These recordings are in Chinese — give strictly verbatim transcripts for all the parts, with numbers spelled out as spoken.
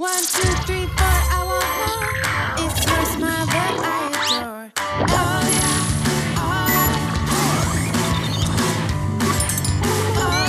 One, two, three, four, I want more. It's your smile that I adore. Oh yeah, oh yeah, oh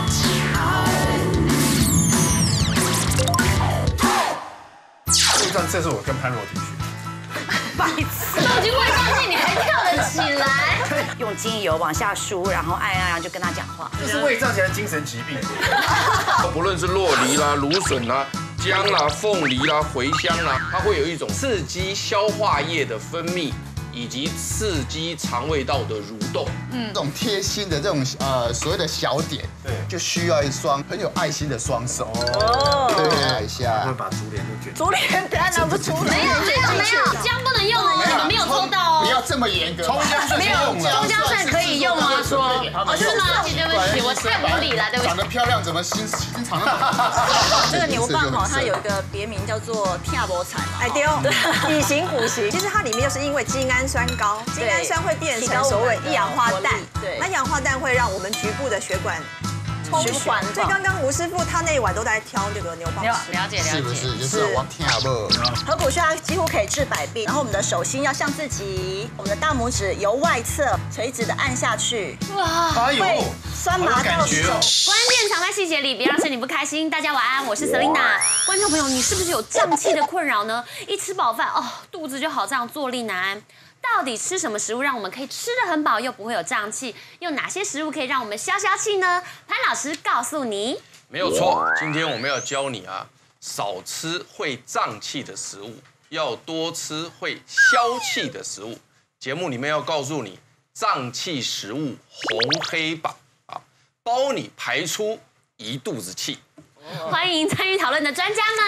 yeah, oh yeah. 这这是我跟潘若迪学。 白痴，都已经胃胀气，你还跳得起来？ 用精油往下输，然后按按按就跟他讲话。 这是胃胀起来的精神疾病。 不论是洛梨啦、芦笋啦、姜啦、凤梨啦、茴香啦，它会有一种刺激消化液的分泌，以及刺激肠胃道的蠕动。 嗯，这种贴心的这种呃所谓的小点，对，就需要一双很有爱心的双手。哦，对，看一下， 会把竹帘都卷。 竹帘当然拿不出来。 没有没有没有，姜不能用哦，你们没有抽到哦。 不要这么严格。 葱姜蒜没有，葱姜蒜可以用啊，说。 哦，是吗？对不起，我太无理了，对不起。 长得漂亮怎么心心肠那么好？ 这个牛蒡哈，它有一个别名叫做跳波菜嘛， 哎丢，以形补形。其实它里面就是因为精氨酸高，精氨酸会变成所谓一氧化氮， 对， 那一氧化氮会让我们局部的血管充缓。 所以刚刚吴师傅他那一碗都在挑这个牛蒡了解了解， 是不是？就是我听不。 合谷穴它几乎可以治百病，然后我们的手心要向自己，我们的大拇指由外侧垂直的按下去， 哇， 哎呦， 酸麻到手。 关键藏在细节里，别让身体不开心。大家晚安，我是 Selina。观众朋友，你是不是有胀气的困扰呢？一吃饱饭哦，肚子就好胀，坐立难安。到底吃什么食物让我们可以吃得很饱又不会有胀气？有哪些食物可以让我们消消气呢？潘老师告诉你， 没有错。今天我们要教你啊，少吃会胀气的食物，要多吃会消气的食物。节目里面要告诉你胀气食物红黑榜啊，包你排出一肚子气。 欢迎参与讨论的专家们，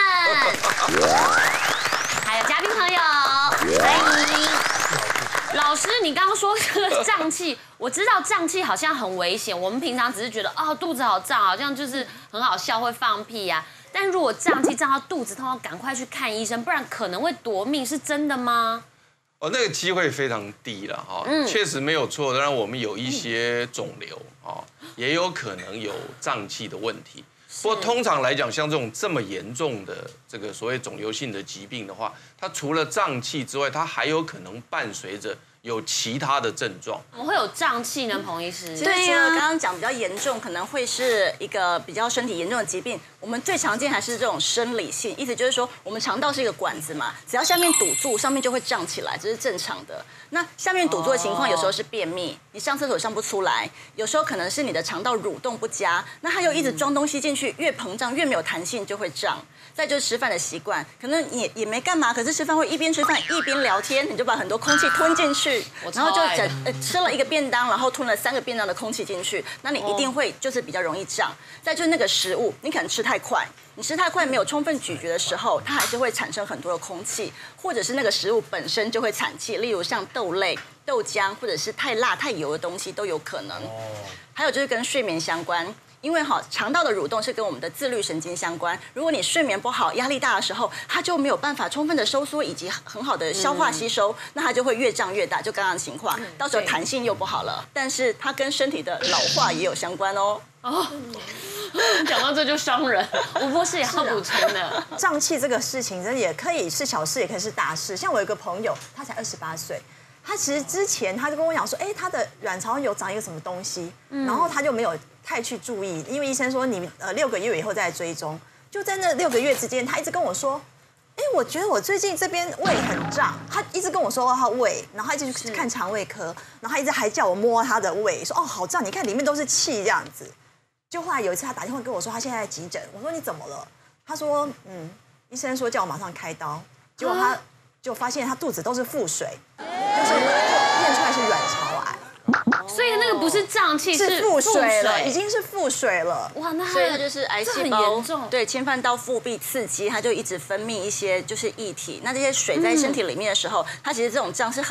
还有嘉宾朋友，欢迎。老师，你刚刚说这个胀气，我知道胀气好像很危险。我们平常只是觉得啊、哦、肚子好胀，好像就是很好笑，会放屁呀、啊。但如果胀气胀到肚子痛，要赶快去看医生，不然可能会夺命，是真的吗？ 哦，那个机会非常低了哈，嗯，确实没有错。当然，我们有一些肿瘤啊，也有可能有胀气的问题。不过通常来讲，像这种这么严重的这个所谓肿瘤性的疾病的话，它除了胀气之外，它还有可能伴随着有其他的症状。 怎么会有胀气呢，彭医师？ 对呀，刚刚讲比较严重，可能会是一个比较身体严重的疾病。我们最常见还是这种生理性，意思就是说，我们肠道是一个管子嘛，只要下面堵住，上面就会胀起来，这是正常的。那下面堵住的情况，有时候是便秘，你上厕所上不出来；有时候可能是你的肠道蠕动不佳，那它又一直装东西进去，越膨胀越没有弹性，就会胀。再就是吃饭的习惯，可能你也没干嘛，可是吃饭会一边吃饭一边聊天，你就把很多空气吞进去，然后就整呃吃了一个便当，然后吞了三个便当的空气进去，那你一定会就是比较容易胀。再就是那个食物，你可能吃太快，你吃太快没有充分咀嚼的时候，它还是会产生很多的空气，或者是那个食物本身就会产气，例如像豆类、豆浆，或者是太辣、太油的东西都有可能。还有就是跟睡眠相关。因为哈，肠道的蠕动是跟我们的自律神经相关。如果你睡眠不好、压力大的时候，它就没有办法充分的收缩以及很好的消化吸收，嗯、那它就会越胀越大，就刚刚的情况，到时候弹性又不好了。但是它跟身体的老化也有相关哦。哦， 讲到这就伤人。吴博士也要补充的， 胀气这个事情，真的也可以是小事，也可以是大事。像我有一个朋友，他才二十八岁。他其实之前他就跟我讲说，哎，他的卵巢有长一个什么东西，嗯、然后他就没有太去注意，因为医生说你呃六个月以后再追踪。就在那六个月之间，他一直跟我说，哎，我觉得我最近这边胃很胀，他一直跟我说他胃，然后他一直去看肠胃科，然后他一直还叫我摸他的胃，说哦好胀，你看里面都是气这样子。就后来有一次他打电话跟我说他现在在急诊，我说你怎么了？他说嗯，医生说叫我马上开刀，结果他就发现他肚子都是腹水。就是验出来是卵巢癌， 所以那个不是胀气， 是腹水了，已经是腹水了。 哇，那所以它就是癌细胞很严重， 对，侵犯到腹壁刺激，它就一直分泌一些就是液体。那这些水在身体里面的时候，它其实这种胀是很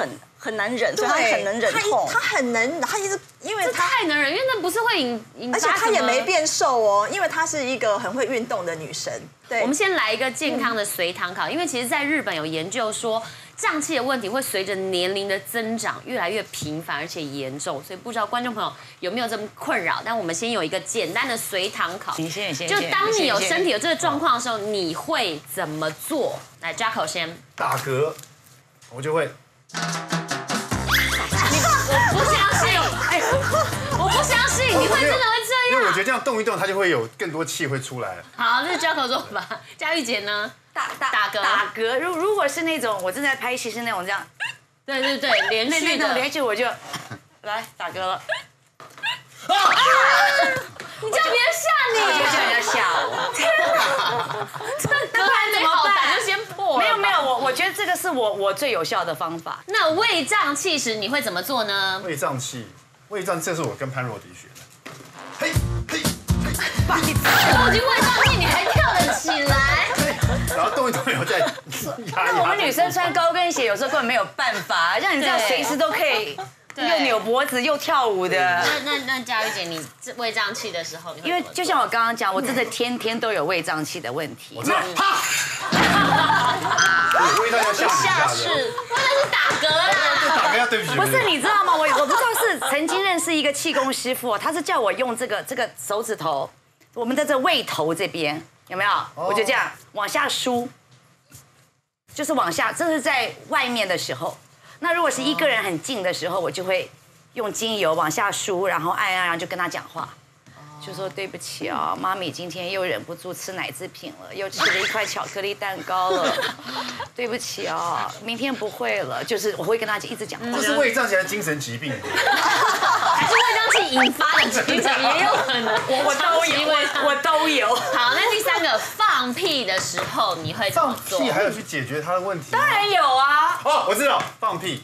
很难忍，所以他很能忍痛。 他很能，他一直因为这他太能忍，因为那不是会引引发而且她也什么没变瘦哦，因为她是一个很会运动的女生。对， 我们先来一个健康的随堂考，因为其实在日本有研究说，胀气的问题会随着年龄的增长越来越频繁而且严重，所以不知道观众朋友有没有这么困扰？但我们先有一个简单的随堂考， 你先，你先， 就当你有身体有这个状况的时候，你会怎么做？来，Jacko先。 打嗝，我就会。 我不相信，哎，我不相信你会真的会这样。 因为我觉得这样动一动，它就会有更多气会出来。 好，这是 Jacko 做法。佳玉姐呢？ 打打打嗝打嗝。如如果是那种我正在拍戏是那种这样， 对对对，连那续的那种连续我就来打嗝了。 你叫别人吓你， 我就叫人家吓我。 这嗝还没好打就先破了。 没有没有，我我觉得这个是我我最有效的方法。 那胃胀气时你会怎么做呢？ 胃胀气，胃胀，这是我跟潘若迪学的。嘿，嘿， 都已经胃胀气，你还跳得起来？ 然后动一动以后再压一压。 那我们女生穿高跟鞋有时候根本没有办法，像你这样随时都可以。又扭脖子又跳舞的， 那那那佳玉姐，你胃胀气的时候， 因为就像我刚刚讲，我真的天天都有胃胀气的问题。 我知道，啪！我胃胀要下下是，那是打嗝啦。 打嗝要对不起。 不是，你知道吗？我我不知道是曾经认识一个气功师傅，他是叫我用这个这个手指头，我们的这胃头这边有没有？我就这样往下梳，就是往下，这是在外面的时候。那如果是一个人很近的时候，我就会用精油往下梳，然后按按，然后就跟他讲话，就说对不起啊，妈咪今天又忍不住吃奶制品了，又吃了一块巧克力蛋糕了，对不起啊，明天不会了。就是我会跟他一直讲话。 这是胃胀气还是精神疾病？ 还是胃胀气引发的精神也有可能。 我我都有，我我都有。 好，那第三个放屁的时候你会怎么做？ 放屁还有去解决他的问题？ 当然有啊。 哦，我知道，放屁。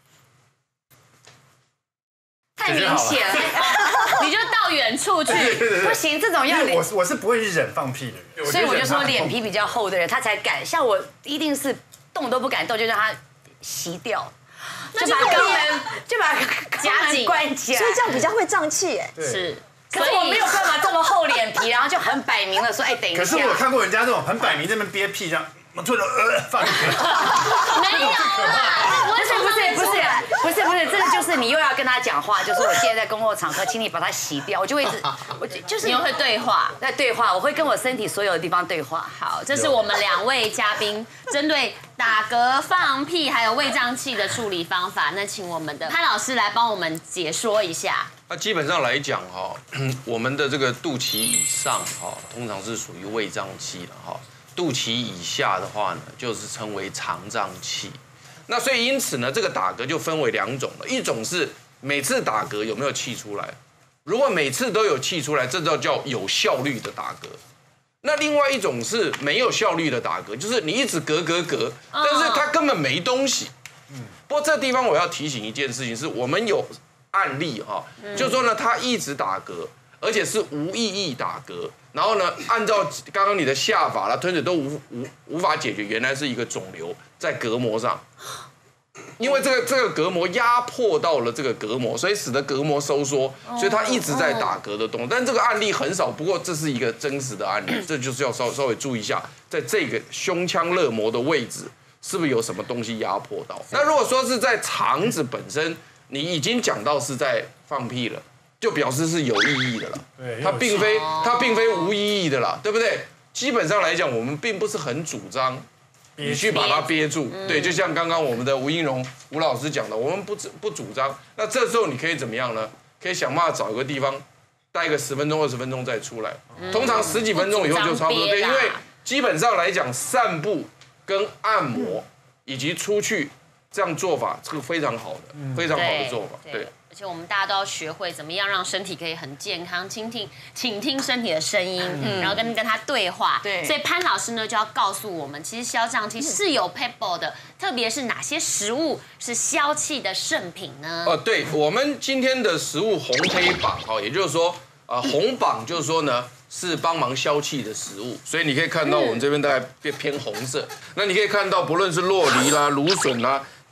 太明显了，你就到远处去。 不行，这种要我我是不会去忍放屁的人， 所以我就说脸皮比较厚的人，他才敢。像我一定是动都不敢动，就让他吸掉，就把肛门就把夹紧关起来， 所以这样比较会胀气哎。 是， 可是我没有办法这么厚脸皮，然后就很摆明了说，哎，等一下。 可是我看过人家这种很摆明在那边憋屁，这样我突然呃放屁， 没有啦， 不是不是不是不是不是，这个就是你又要跟他讲话，就是我现在在公共场合，请你把它洗掉，我就会一直，我就就是你又会对话， 在对话，我会跟我身体所有的地方对话。 好，这是我们两位嘉宾针对打嗝、放屁还有胃胀气的处理方法。那请我们的潘老师来帮我们解说一下。 那基本上来讲哈，我们的这个肚脐以上哈，通常是属于胃胀气的哈。肚脐以下的话呢，就是称为肠胀气。那所以因此呢，这个打嗝就分为两种了，一种是每次打嗝有没有气出来，如果每次都有气出来，这叫叫有效率的打嗝。那另外一种是没有效率的打嗝，就是你一直嗝嗝嗝，但是它根本没东西。不过这地方我要提醒一件事情，是我们有案例哈，就是说呢，他一直打嗝，而且是无意义打嗝。然后呢，按照刚刚你的下法啦、吞嘴都无无无法解决，原来是一个肿瘤在膈膜上，因为这个这个膈膜压迫到了这个膈膜，所以使得膈膜收缩，所以他一直在打嗝的动作。但这个案例很少，不过这是一个真实的案例，这就是要稍稍微注意一下，在这个胸腔肋膜的位置是不是有什么东西压迫到？那如果说是在肠子本身，你已经讲到是在放屁了。就表示是有意义的了，它并非它并非无意义的啦，对不对？基本上来讲，我们并不是很主张你去把它憋住，对，就像刚刚我们的吴英荣吴老师讲的，我们不不主张。那这时候你可以怎么样呢？可以想办法找一个地方待个十分钟、二十分钟再出来，通常十几分钟以后就差不多，对，因为基本上来讲，散步跟按摩以及出去这样做法是非常好的，非常好的做法，对。 而且我们大家都要学会怎么样让身体可以很健康，倾听、倾听身体的声音，嗯、然后跟跟它对话。 对， 所以潘老师呢就要告诉我们，其实消胀气是有 pebble 的，特别是哪些食物是消气的圣品呢？ 哦、呃，对，我们今天的食物红黑榜哈，也就是说，呃，红榜就是说呢是帮忙消气的食物，所以你可以看到我们这边大概偏偏红色。那你可以看到，不论是酪梨啦、芦笋啦。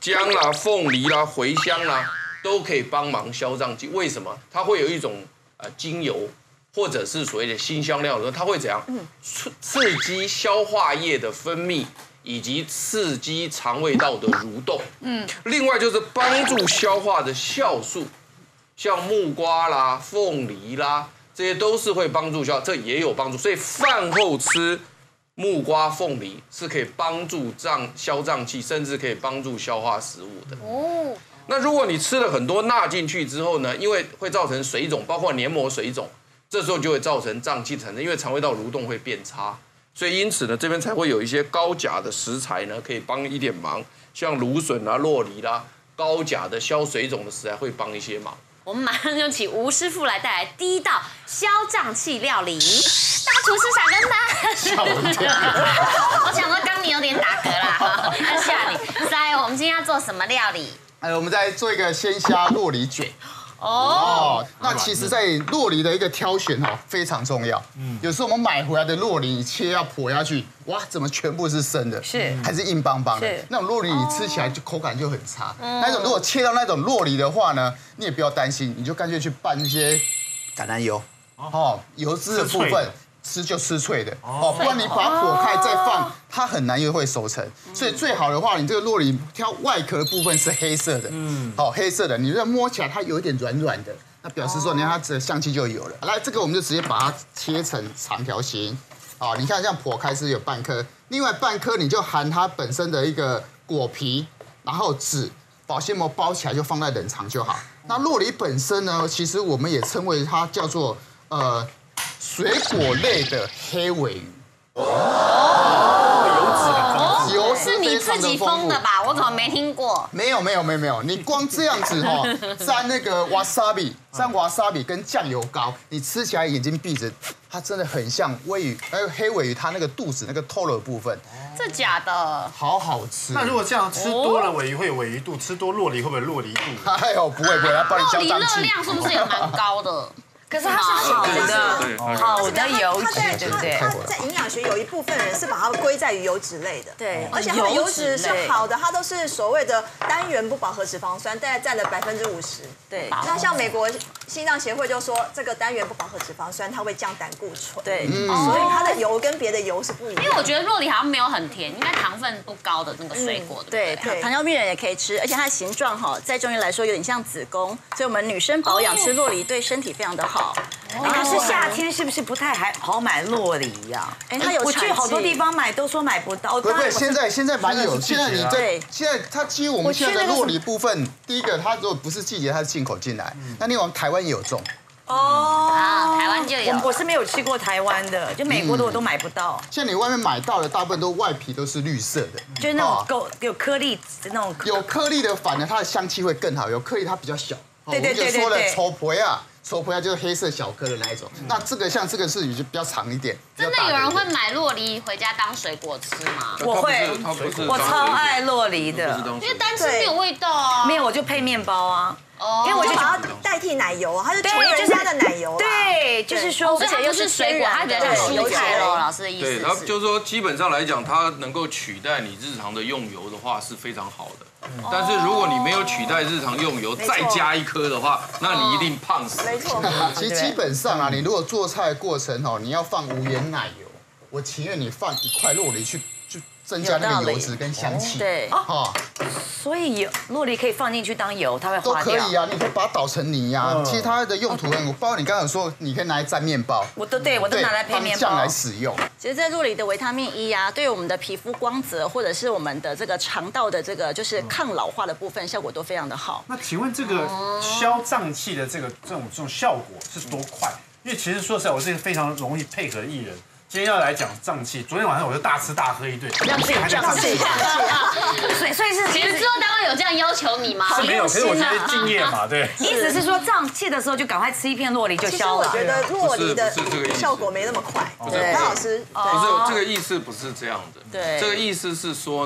姜啦、凤梨啦、茴香啦，都可以帮忙消胀气。为什么？它会有一种呃精油，或者是所谓的辛香料的时候，它会怎样？刺刺激消化液的分泌，以及刺激肠胃道的蠕动。嗯，另外就是帮助消化的酵素，像木瓜啦、凤梨啦，这些都是会帮助消，这也有帮助。所以饭后吃木瓜、凤梨是可以帮助胀消胀气，甚至可以帮助消化食物的。哦。那如果你吃了很多钠进去之后呢，因为会造成水肿，包括黏膜水肿，这时候就会造成胀气产生，因为肠胃道蠕动会变差。所以因此呢，这边才会有一些高钾的食材呢，可以帮一点忙，像芦笋啊、酪梨啦，高钾的消水肿的食材会帮一些忙。 我们马上就请吴师傅来带来第一道消胀气料理。大厨师傻跟班， 吓我一跳！ 我想说刚你有点打嗝啦，要吓你。来，我们今天要做什么料理？ 哎，我们再做一个鲜虾酪梨卷。哦，那其实，在酪梨的一个挑选哈非常重要。嗯，有时候我们买回来的酪梨，你切要剖下去，哇，怎么全部是生的？ 是， 还是硬邦邦的？那种酪梨你吃起来就口感就很差。那种如果切到那种酪梨的话呢，你也不要担心，你就干脆去拌一些橄榄油，哦，油脂的部分。吃就吃脆的哦，不然你把它剖开再放，它很难又会熟成。所以最好的话，你这个酪梨挑外壳的部分是黑色的，嗯，好黑色的，你这摸起来它有一点软软的，那表示说你看它的香气就有了。来，这个我们就直接把它切成长条形，好，你看这样剖开是有半颗，另外半颗你就含它本身的一个果皮，然后纸保鲜膜包起来就放在冷藏就好。那酪梨本身呢，其实我们也称为它叫做呃。水果类的黑尾鱼， 哦，油脂很丰富， 油是你自己封的吧？我怎么没听过？ 没有没有没有没有，你光这样子哈，沾那个 wasabi， 沾 wasabi 跟酱油膏，你吃起来眼睛闭着，它真的很像尾鱼，还有黑尾鱼它那个肚子那个透了的部分， 这假的， 好好吃。 那如果这样吃多了尾鱼会有尾鱼肚，吃多酪梨会不会酪梨肚？ 哎呦，不会不会，它帮你消胀气。 酪梨热量是不是也蛮高的？ 可是它是好的，好的油脂，对不对？ 它在营养学有一部分人是把它归在于油脂类的， 对， 而且它的油脂是好的，它都是所谓的单元不饱和脂肪酸，大概占了百分之五十。对，那像美国心脏协会就说，这个单元不饱和脂肪酸它会降胆固醇， 对， 所以它的油跟别的油是不一样。 因为我觉得酪梨好像没有很甜，应该糖分不高的那个水果，对对，糖尿病人也可以吃，而且它的形状哈，在中医来说有点像子宫，所以我们女生保养吃酪梨对身体非常的好。 可是夏天是不是不太还好买酪梨呀？ 哎，它有我去好多地方买都说买不到。 不对，现在现在蛮有，现在你在现在它几乎我们现在的酪梨部分，第一个它如果不是季节，它是进口进来，那另外台湾也有种。 哦， 啊，台湾就有。 我是没有吃过台湾的，就美国的我都买不到。 像你外面买到的，大部分都外皮都是绿色的， 就是那种够有颗粒那种。 有颗粒的，反而它的香气会更好。有颗粒它比较小。 对对对对对。 我们就说了，丑婆呀。丑婆就是黑色小颗的那一种，那这个像这个是鱼就比较长一点。 真的有人会买酪梨回家当水果吃吗？ 我会，我超爱酪梨的， 因为单吃没有味道啊。 没有，我就配面包啊。 哦，因为我就把它代替奶油啊，它是穷人家的奶油。 对，就是说， 而且又是水果，它比较像蔬菜喽。老师的意思。 对，然后就是说，基本上来讲，它能够取代你日常的用油的话是非常好的。但是如果你没有取代日常用油，再加一颗的话，那你一定胖死。 没错。 其实基本上啊，你如果做菜的过程哦，你要放无盐奶油，我情愿你放一块酪梨去。增加那个油脂跟香气， 对， 哦， 所以油酪梨可以放进去当油，它会化掉。 都可以啊，你可以把它捣成泥呀。其实它的用途很，我包括你刚才说，你可以拿来蘸面包， 我都对我都拿来配面包， 酱来使用。 其实，在酪梨的维他命 E 啊，对我们的皮肤光泽或者是我们的这个肠道的这个就是抗老化的部分，效果都非常的好。 那请问这个消胀气的这个这种这种效果是多快？因为其实说实在，我是一个非常容易配合的艺人。今天要来讲胀气，昨天晚上我就大吃大喝一顿，让自己还在胀气。 所以所以是， 其实制作单位有这样要求你吗？ 是没有，可是我觉得敬业嘛，对。 意思是说胀气的时候就赶快吃一片酪梨就消了。 其实我觉得酪梨的效果没那么快。对，潘老师， 不是这个意思，不是这样的。 对， 这个意思是说呢，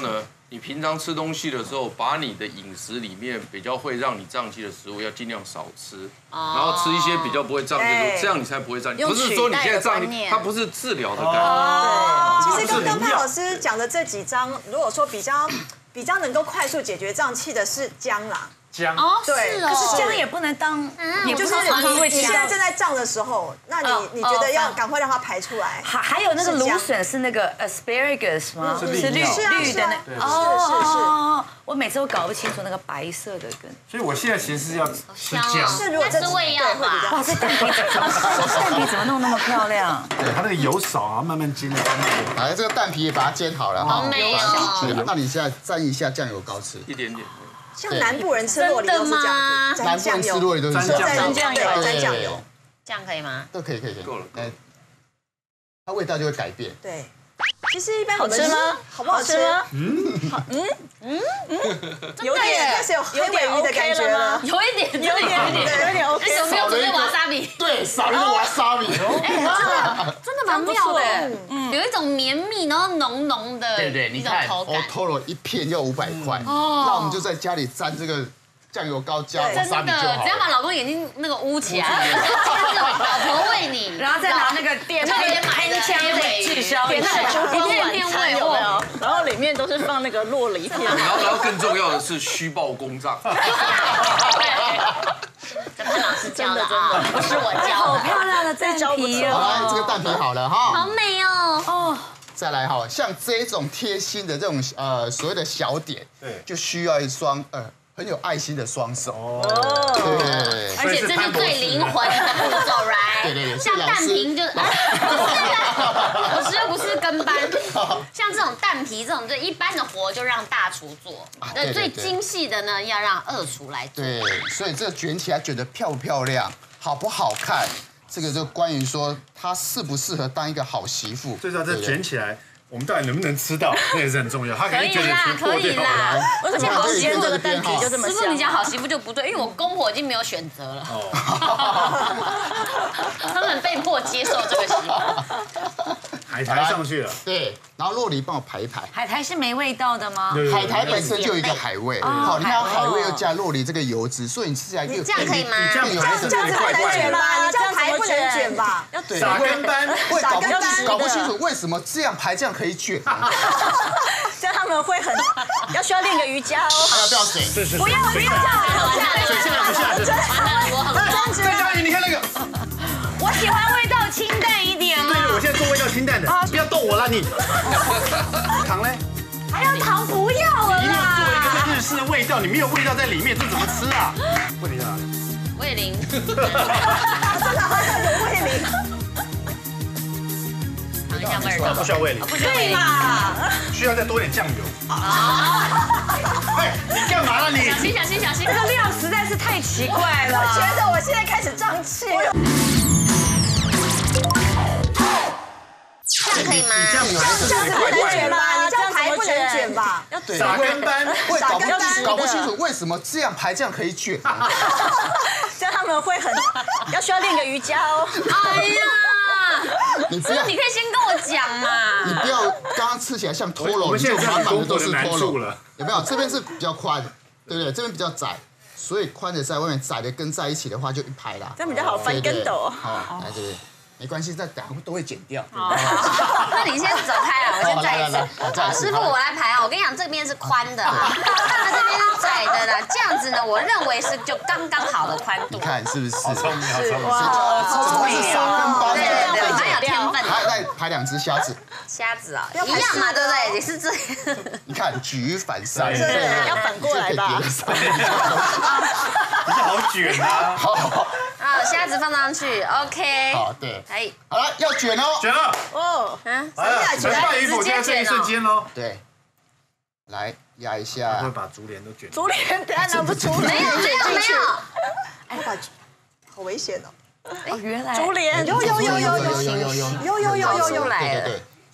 你平常吃东西的时候，把你的饮食里面比较会让你胀气的食物要尽量少吃，然后吃一些比较不会胀气的食物，这样你才不会胀气。不是说你现在胀气，它不是治疗的概念。 对，其实刚刚潘老师讲的这几张，如果说比较比较能够快速解决胀气的是姜啦。 姜哦， 对， 是哦， 可是姜也不能当，也不就是是常常会你现在姜。 正在胀的时候，那哦你你觉得要哦赶快让它排出来。 还还有那个芦笋是那个 asparagus 吗？ 是绿绿是啊绿的那是啊哦是是是哦，我每次都搞不清楚那个白色的跟。 所以我现在其实是要吃香姜， 哦是如果这那是胃药对会比较吧？ 哇，这蛋皮怎么蛋皮怎么弄那么漂亮？ 对，它那个油少啊，慢慢煎的干净。 来，这个蛋皮也把它煎好了哈。 好美哦是那你现在蘸一下酱油膏吃。 一点点。 像南部人吃洛梨都是这样子， 南部人吃洛梨都是这样， 沾酱油， 对沾酱油， 这样可以吗？ 都可以可以可以。 够了哎，它味道就会改变。 对。其实一般我们好吃吗？ 好不好吃？有点开始有黑尾鱼的感觉了， 有一点， 有点有点 OK。 有没有准备瓦萨比？ 对，少了一个瓦萨比。 哎，真的真的蛮妙的，有一种绵密然后浓浓的， 对对，你一种看口感。 ，Otoro 一片要五百块， 哦那我们就在家里沾这个酱油膏加瓦对萨真的， 比就好只要把了。 老公眼睛那个捂起来，老婆喂你， 然后再拿那个点特别买喷的枪再滞销一下。 一片片喂有没有哦。？ 然后里面都是放那个洛梨片， 然后，然后更重要的是虚报公账。 这潘老师教的啊，不是我教好的。 漂亮的蛋皮好哦！ 来，这个蛋皮好了好哈。 美哦！ 哦， 再来哈，像这种贴心的这种呃所谓的小点， 对就需要一双呃很有爱心的双手。 哦， 对。 而且这是最灵魂的步骤来， 对对对像蛋皮就，不是我是又不是跟班，像这种蛋皮这种最一般的活就让大厨做，那最对对对精细的呢要让二厨来做。 对，所以这个卷起来卷得漂不漂亮，好不好看，这个就关于说它适不适合当一个好媳妇。 最重要这对不对卷起来，我们到底能不能吃到，那也是很重要。它可以以卷得啦，可以全破掉。 啦。 为什么好煎这个蛋皮就这么师傅，你讲香？ 好媳妇就不对，因为我公婆已经没有选择了，他们被迫接受这个媳妇。 海苔上去了， 对，然后洛梨帮我排一排。 海苔是没味道的吗？ 对对对海苔本身就有一个海味，好，你看海味又加洛梨这个油脂，所以你吃起来就你这样可以吗你这样有的是这样子不能卷吧？你这样排不能卷吧？ 要对撒跟班， 会搞不撒跟班搞不清楚为什么这样排这样可以卷啊？ 这样他们会很要需要练个瑜伽哦。 要不要水？ 是是。 不要不要这样， 水现在不下，真完了，我很再加你看那个， 我喜欢味道清淡一点嘛。 对，我现在做味道清淡的，不要动我了你。糖嘞？ 还有糖不要了一定要做一啦。 个日式的味道，你没有味道在里面，这怎么吃啊？问题在哪里？ 魏玲， 真的好像有味淋。 尝一下味道不。需要味淋， 不是魏玲， 需要再多点酱油。哎，你干嘛了你？ 小心小心小心， 这个料实在是太奇怪我了。 觉得我现在开始胀气了。 这样可以吗？ 你这样子还是这样子不能卷吧？你这样排不能卷吧？ 要对撒跟班， 会搞不撒跟班搞不清楚为什么这样排这样可以卷啊？ 这样他们会很要需要练个瑜伽哦。 哎呀， 你不要师傅，你可以先跟我讲你嘛。 不要刚刚吃起来像拖我篓， 们现在知道满满的你公婆的难都是拖篓处了。 有没有？这边是比较宽，对不对？这边比较窄，所以宽的在外面，窄的跟在一起的话就一排啦。 这样比较好翻对对跟斗。 好，来这边。没关系，再等下都会剪掉。 那你先走开啊，我先再一好来来来次。 再一次好，师傅我来排啊。我跟你讲，这边是宽的啦，那这边是窄的啦。这样子呢，我认为是就刚刚好的宽度你。看是不是？ 好聪明，好聪明。 怎么会是撒跟班对对对， 呢？ 蛮有天分来的。 来排两只虾子， 虾子啊，一样嘛，对不对？也是这。 你看举一反三， 对对要反过来吧你就可以别人你这好卷啊！ 好好啊，虾子放上去，OK。 好，对， 哎， 好了，要卷哦。 卷了， 哦， 嗯， 来了，准备衣服就在这一瞬间喽。 对，来压一会下， 把竹帘都卷。 竹帘等下拿不出来。 没有没有没有， 哎，把好危险哦！ 哦，原来竹帘有有有有有有有有有有有有有有出来了。 对对对，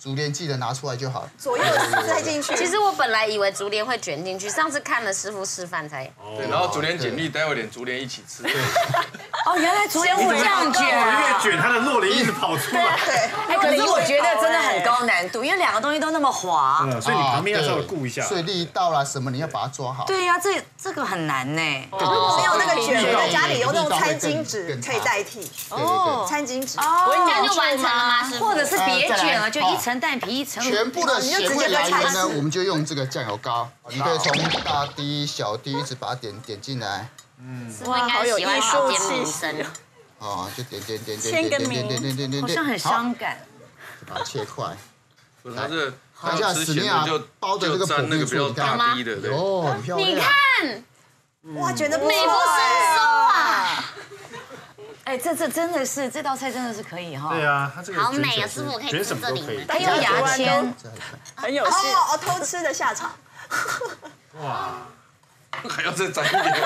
竹帘记得拿出来就好。 左右塞进去。 其实我本来以为竹帘会卷进去，上次看了师傅示范才。 对，然后竹帘紧密，待会连竹帘一起吃。 哦，原来竹帘会这样卷啊。 越卷，它的洛梨一直跑出来。 对， 哎，可是我觉得真的很高难度，因为两个东西都那么滑。 嗯，所以你旁边要稍微顾一下。 所以力道啦什么，你要把它抓好。 对呀，这这个很难呢。 如果没有那个卷，我在家里有那种餐巾纸可以代替。 哦， 餐巾纸。 哦，这样就完成了吗？师傅？ 或者是别卷了，就一层蛋皮一层。 全部的咸味来源呢，我们就用这个酱油膏，你可以从大滴、小滴一直把它点点进来。 嗯，师傅应该喜欢考点名声。 哦，就点点点点点点点点点点点， 好像很伤感。 把它切块。 它这看一下史尼亚包的这个沾那个比较大滴的，对。 哦，很漂亮。 你看， 哇，卷得美不胜收啊！ 哎，这这真的是这道菜真的是可以哈。 对啊，它这个好美啊，师傅，我可以卷吃这里吗？ 它用牙签， 很有戏。哦哦，偷吃的下场。 哇， 还要再沾一点。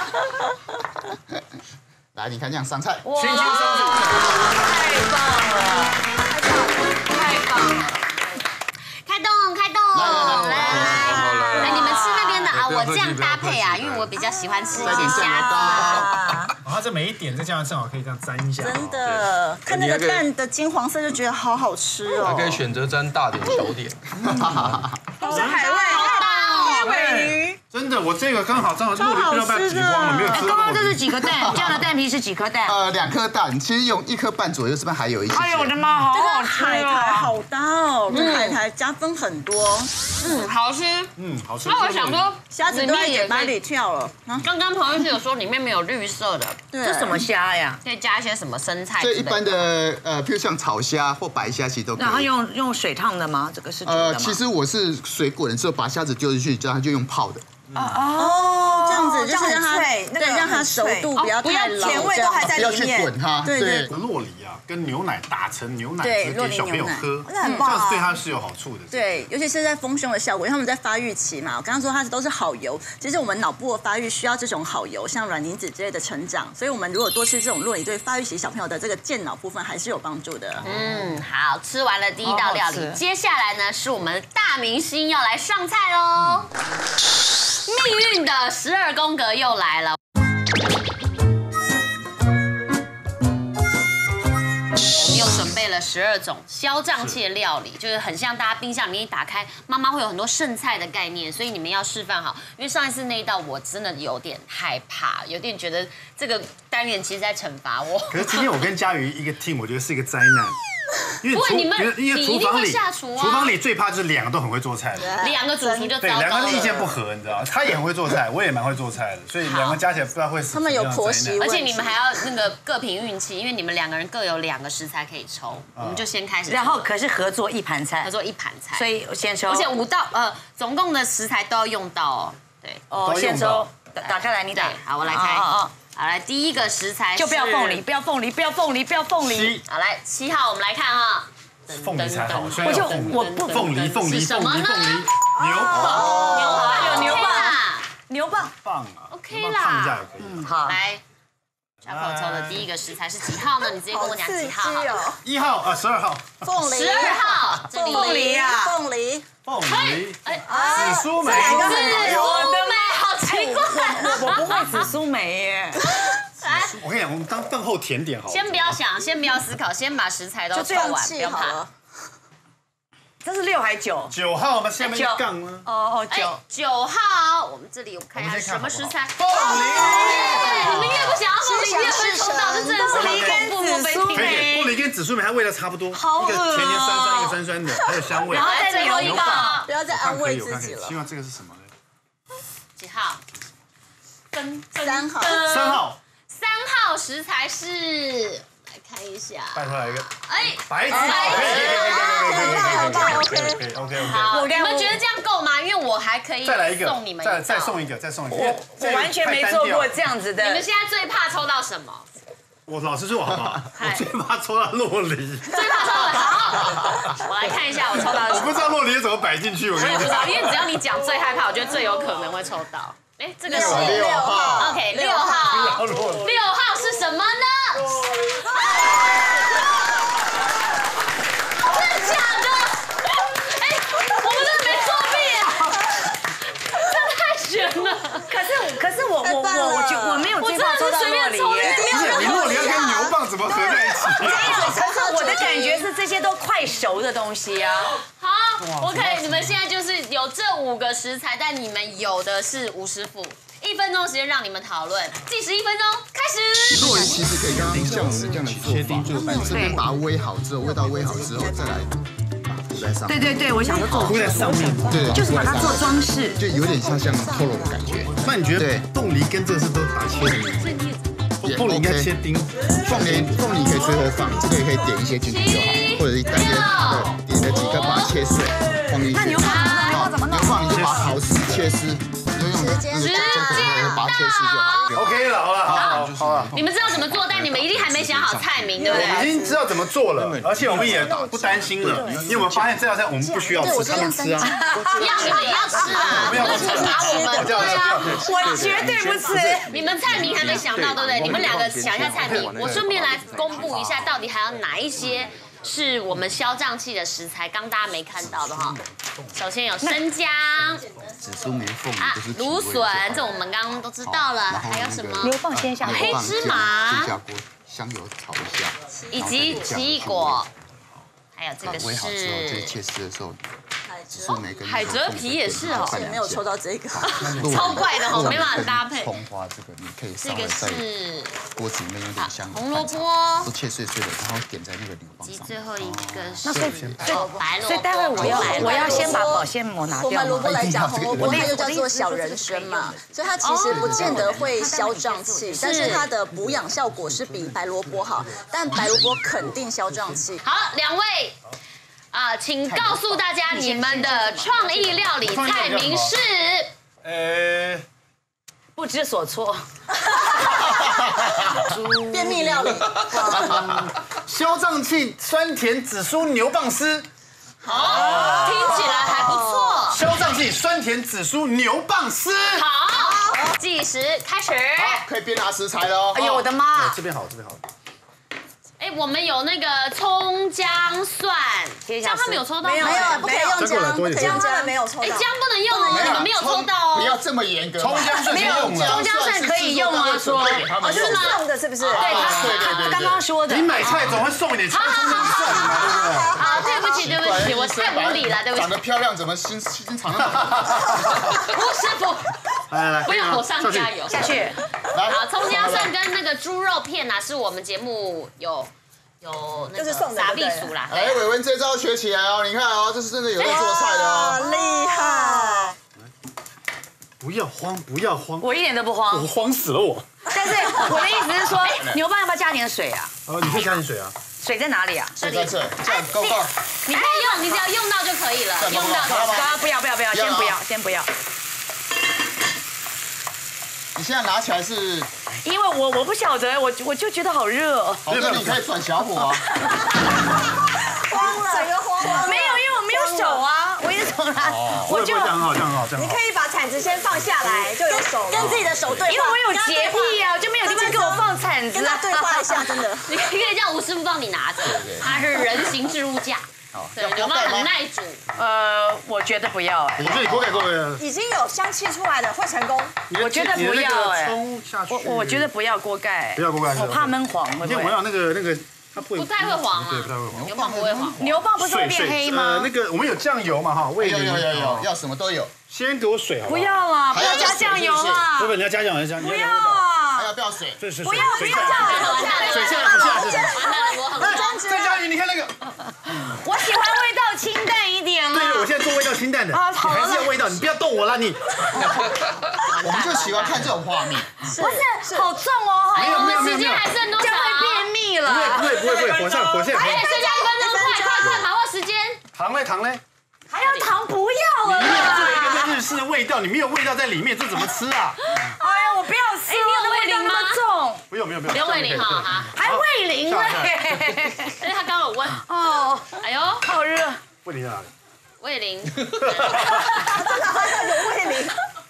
来，你看这样上菜， 轻轻松松， 太棒了，太棒了！ 开动，开动，来，来，你们吃那边的啊，我这样搭配啊，因为我比较喜欢吃一些虾子。 它这每一点再这样正好可以这样沾一下。 真的，看那个蛋的金黄色就觉得好好吃哦。 还可以选择沾大点、小点。 都是海味， 好大哦， 尾鱼。 真的，我这个刚好正好洛梨不知道被挤光了，没有吃到。 刚刚这是几颗蛋？这样的蛋皮是几颗蛋？ 呃，两颗蛋，其实用一颗半左右，这边还有一些。 哎呦我的妈，好好吃海苔啊！ 好大哦，跟海苔加分很多， 嗯，好吃。 嗯，好吃。 那我想说， 虾子都在嘴巴里跳了。 刚刚彭律师有说里面没有绿色的， 这什么虾呀？ 可以加一些什么生菜之类的？ 这一般的呃，譬如像炒虾或白虾，其实都可以。 然后用用水烫的吗？这个是煮的呃， 吗？ 其实我是水滚了之后把虾子丢进去，然后就用泡的。 哦，这样子就是让它脆， 对，让它熟度不要太老， 甜味都还在不要去里面。 滚它。 对对洛梨啊，跟牛奶打成牛奶对汁给小朋友喝， 那很这棒啊样子对它是有好处的。 对，尤其是在丰胸的效果，因为他们在发育期嘛。我刚刚说它都是好油，其实我们脑部的发育需要这种好油，像卵磷脂之类的成长。所以我们如果多吃这种洛梨，对发育期小朋友的这个健脑部分还是有帮助的。 嗯，好，吃完了第一道料理， 好好吃接下来呢是我们大明星要来上菜喽。命运的十二宫格又来了。我们又准备了十二种消胀气的料理，就是很像大家冰箱里面一打开，妈妈会有很多剩菜的概念，所以你们要示范好。因为上一次那一道我真的有点害怕，有点觉得这个单元其实在惩罚我。 可是今天我跟佳瑜一个 team，我觉得是一个灾难。因为厨， 不会你们因为厨房里， 你一定会下厨啊厨房里最怕就是两个都很会做菜的。 两个主厨就对， 糟糕了。 两个的意见不合，你知道，他也很会做菜，我也蛮会做菜的，所以两个加起来不知道会是他们有婆媳而且你们还要那个各凭运气，因为你们两个人各有两个食材可以抽，我们就先开始抽。 然后可是合作一盘菜合，作一盘菜， 所以我先抽。 而且五道呃总共的食材都要用到哦。对， 哦，先抽，打打开来，你打。 对好我来开哦哦， 好来第一个食材就不要凤梨，不要凤梨，不要凤梨，不要凤梨。 七好来七号我们来看哈。 凤梨才好，虽我就然有凤梨我不凤梨凤梨是什凤么呢梨凤梨牛蒡牛蒡有牛蒡啦牛蒡， 棒啊 OK 牛蒡啦放一下也可以。 嗯，好。 来。小口抽的第一个食材是几号呢？你直接跟我讲几号。 哦！ 一号啊，十二号凤梨， 十二号，这里凤梨啊， 凤梨， 凤梨， 哎， 紫苏梅， 这两个紫很苏梅，好奇怪。 我不会紫苏梅耶， 我跟你讲，我们当饭后甜点好了。 先不要想，先不要思考，先把食材都就这样抽完，不用怕。 气好了。 这是六还九？ 九号，我们下面一九杠吗？ 哦哦哎九，， 九号，我们这里我看一下我们先看什么食材。 凤梨， 对，你们越不想要凤梨，越会抽到，这真的是很恐怖，莫非听可以欸。 凤梨跟紫苏梅它味道差不多，一好恶哦个甜甜酸酸，一个酸酸的，还有香味。 然后再最后一个留一个不要再我看可以， 安慰我看可以。 自己了希。望这个是什么呢？ 几号？噔噔三号噔三号， 三号食材是，来看一下。 拜托来一个哎， 白子， 白可以可以可以可以可以可以可以可以可以可以可以好， OK 你 OK。 们觉得这样够吗？因为我还可以再来一个送你，们再一道再送一个，再送一个。 我我完全没做过这样子的。 你们现在最怕抽到什么？ 我老实说好不好？ 嗨我最怕抽到洛梨， 最怕抽到好，我来看一下我抽到的是什么。 我不知道洛梨怎么摆进去，我跟你讲。 我也不知道，因为只要你讲最害怕，我觉得最有可能会抽到。哎，这个是六号， OK 六号， 洛梨六号是什么呢？真的假的？ 可是可是我我我我觉我没有这炮抽到洛梨耶。 不是你洛梨要跟牛蒡怎么合在一起？ 没有，可是我的感觉是这些都快熟的东西啊。 好 ，OK， 你们现在就是有这五个食材，但你们有的是吴师傅。一分钟的时间让你们讨论，计时一分钟，开始。 洛梨其实可以刚刚像我们这样的做法，这边把它煨好之后，味道煨好之后再来把它铺在上面。 对对对，我想说做铺在上面， 对， 就是把它做装饰， 就有点像像透露的感觉。 那你觉得凤梨跟这个是都打切的？凤梨应该切丁， 凤梨凤梨可以最后放，这个也可以点一些进去就好，或者是带些对点了几颗把它切碎放进去。 那牛蒡牛蒡怎么弄？ 牛蒡你就把它刨丝切丝。 时间时间把它切丝就好。 OK 了，好了，好了，好了。 你们知道怎么做，但你们一定还没想好菜名，对不我们已对？ 经知道怎么做了，而且我们也不担心了，因为我们发现这道菜我们不需要吃，他们吃啊。 要你们也要吃啊，不能惩罚我们，对啊。 我绝对不吃。 你们菜名还没想到，对不对？你们两个想一下菜名，我顺便来公布一下，到底还有哪一些是我们消胀气的食材，刚大家没看到的哈。首先有生姜。 紫苏梅凤啊，芦笋，这我们刚刚都知道了。还有什么？ 牛蒡先下黑芝麻， 下锅香油炒一下， 以及奇异果，还有这个煨好之后，这是切丝的时候，紫苏梅跟海蜇皮也是哦， 没有抽到这个， 超怪的哦，没办法搭配。 葱花这个你可以这个稍微在是锅子里面有点香油， 红萝卜， 都切碎碎的，然后点在那个牛蒡上。 及最后一个是那所以白萝卜， 所以待会我要我要先把保鲜膜拿掉红白萝卜吗？ 来讲，红萝卜它就叫做小人参嘛，所以它其实不见得会消胀气，但是它的补养效果是比白萝卜好，但白萝卜肯定消胀气。 好，两位。啊，请告诉大家你们的创意料理菜名是？ 呃， 不知所措。 便秘料理。 消胀气酸甜紫苏牛蒡丝。 好，听起来还不错。 消胀气酸甜紫苏牛蒡丝。 好，计时开始。 好，可以边拿食材了哦。 哎呦我的妈！ 这边好，这边好。 哎，我们有那个葱姜蒜，姜他们有抽到吗？ 没有，不可以用姜，不可以用姜，没有抽到。 哎，姜不能用哦，你们没有抽到哦。 不要这么严格。 葱姜蒜没有，葱姜蒜可以用啊，说哦是吗？送的是不是？ 对，他他刚刚说的。 你买菜总会送一点葱姜蒜嘛，对不对？ 好，对不起，对不起，我太无理了，对不起。 长得漂亮，怎么心心肠那么好？ 吴师傅， 来来来， 不用火上加油， 下去。 好，葱姜蒜跟那个猪肉片呐，是我们节目有。有那个傻避暑啦， 哎，伟文这招学起来哦！你看哦，这是真的有在做菜的哦， 厉害！ 不要慌，不要慌， 我一点都不慌， 我慌死了我。 但是我的意思是说，牛蒡要不要加点水啊？ 哦，你可以加点水啊。 水在哪里啊？ 水在这，这样够不够？ 你可以用，你只要用到就可以了，用到就啊，不要不要不要，先不要，先不要。 你现在拿起来是？ 因为我我不晓得，我我就觉得好热。 好，那你可以转小火啊。 慌了，整个慌了。 没有，因为我没有手啊，我一直从来， 我就这样好，这样好，这样好。 你可以把铲子先放下来，就有手， 跟自己的手对话。 因为我有洁癖啊，我就没有地方给我放铲子。 跟他对话一下，真的。 你可以叫吴师傅帮你拿着，它是人形置物架。对，有没有很耐煮？ 呃，我觉得不要哎。 我觉得你锅盖够了。 已经有香气出来了，会成功。 我觉得不要哎。 葱下去。 我我觉得不要锅盖。 不要锅盖。 我怕闷黄，会不会？ 因为我想那个那个它不不太会黄啊。 对，不太会黄。 牛蒡不会黄。 牛蒡不是会变黑吗？ 呃，那个我们有酱油嘛哈，味有有有有，要什么都有。 先给我水好不好？ 不要啊，不要加酱油啊！ 不不，你要加酱油，加不要啊！ 还要不要水？ 水水不要不要！ 水下不下是。 完了，我很慌。 再加鱼，你看那个。 我喜欢味道清淡一点嘛。 对，我现在做味道清淡的，你还是要味道，你不要动我啦你。 我们就喜欢看这种画面。 不是，好重哦！ 没有没有没有时间还剩多少？ 将会便秘了。 不会不会不会，火上火线。 哎，剩下一分钟，快快快，把握时间。 糖嘞糖嘞。 还要糖不要了。 你要做一个日式的味道，你没有味道在里面，这怎么吃啊？ 哎呀，我不要吃，你有味淋吗？重。 不用不用不用。 不用味淋哈哈。 还味淋嘞？ 因为他刚刚有问。 哦。 哎呦， 好热。 味淋在哪里？ 味淋。 有味淋。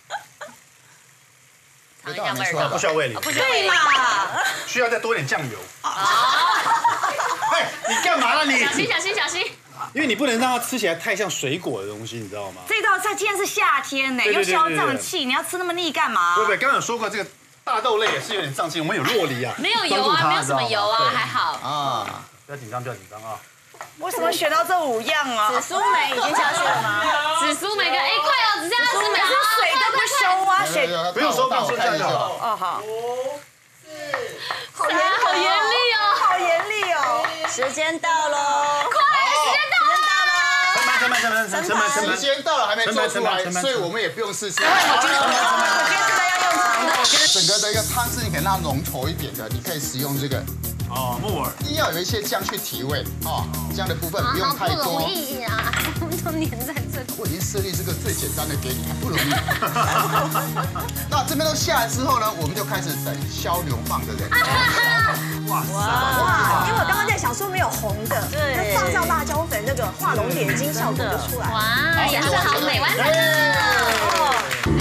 尝一下味道。 不需要味淋。 不需要味淋。 需要再多点酱油。 好。 哎，你干嘛了你？ 小心小心小心。 因为你不能让它吃起来太像水果的东西，你知道吗？ 这道菜竟然是夏天呢，又消胀气，你要吃那么腻干嘛？ 不不，刚刚有说过这个大豆类也是有点胀气，我们有酪梨啊， 没有油啊，没有什么油啊，还好。 啊，不要紧张，不要紧张啊。 为什么选到这五样啊？ 紫苏梅已经下去了吗？ 紫苏梅跟哎，快哦，只剩下紫苏梅， 水都不收啊，水不用收，不用收，这样就好。 哦好。 好严好严厉哦， 好严厉哦！ 时间到喽， 快，时间到了。 成本成本成本成本成本时间到了还没做出来，所以我们也不用试吃。 我觉得我觉得这个要用长的。 整个的一个汤汁，你可以让它浓稠一点的，你可以使用这个哦木耳， 一定要有一些酱去提味哦，酱的部分不用太多。 不容易啊，都粘在这里。 我已经设立这个最简单的给你，还不容易。那这边都下来之后呢，我们就开始等消牛蒡的人。 哇塞！ 哇，因为我刚刚在想说没有红的， 对那放上辣椒粉，那个画龙点睛效果就出来。 哇，颜色好美，完成了。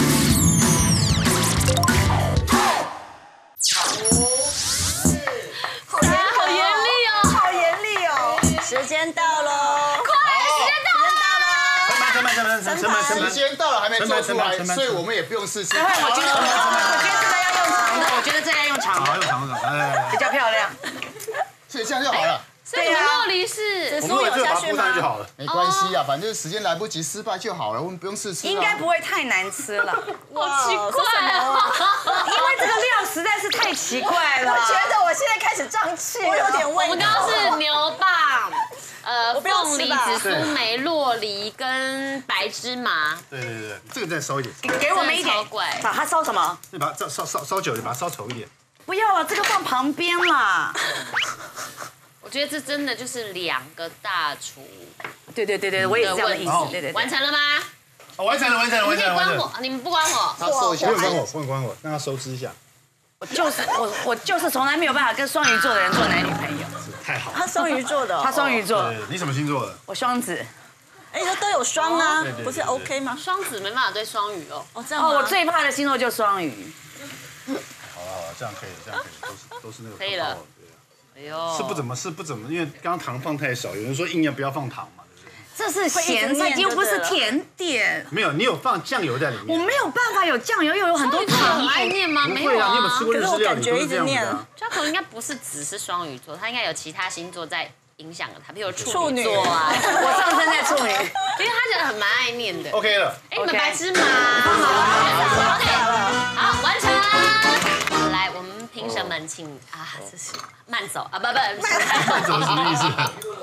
好严好严厉哦， 好严厉哦！ 时间到喽， 快，时间到了。 成本成本成本成本成时本。 间到了还没做出来成本成本， 所以我们也不用试吃。 我觉得我觉得这个要用长的，我觉得这个要用长好， 的， 用长用长，哎比，较漂亮。 所以这样就好了。 所以你们酪梨是紫苏我们会有下去就把它铺上去就吗？ 好了。 没关系啊，反正时间来不及失败就好了，我们不用试吃。 应该不会太难吃了， 好奇怪啊。 因为这个料实在是太奇怪了。 我觉得我现在开始胀气了， 我有点我味道。 们刚刚是牛蒡，呃， 我不要凤梨、 吃吧紫苏梅、洛梨跟白芝麻。 对对对，这个再烧一点， 给给我们一点真的超怪， 把它烧什么？ 你把它烧烧烧烧久了，把它烧稠一点。 不要了，这个放旁边啦。 我觉得这真的就是两个大厨对对对对，我也是这样的意思。对对对。 完成了吗？ 哦，完成了，完成了， 你可以完成了，完成了。 关我，你们不关我。 他收一下不用关我，不用关我，让他收汁一下。 我就是我我就是从来没有办法跟双鱼座的人做男女朋友。 太好了。 他双鱼座的哦， 他双鱼座， 对，你什么星座的？ 我双子。 哎，这都有双啊对对对， 不是 OK 吗？ 双子没办法对双鱼哦。 哦，这样吗哦，我最怕的星座就双鱼。 好了好了，这样可以，这样可以，都是都是那个。 可以了对啊哎呦， 是不怎么是不怎么，因为刚刚糖放太少，有人说硬要不要放糖嘛，对不对？ 这是咸菜，又不是甜点。 没有，你有放酱油在里面。 我没有办法有酱油，又有很多双鱼座糖很。爱念吗？没有不会啊，你有没有啊吃。过日式料理？ 可是我感觉一直都是这样子的啊。 Jaco 应该不是只是双鱼座，他应该有其他星座在影响了他，比如处处女女座啊， 我上升在处女。 因为他觉得很蛮爱念的。 OK 了， 哎，你们 OK 白芝麻，好，OK，好，完成。来，我们评审们请啊，这是慢走啊，不不，慢这是什么意思？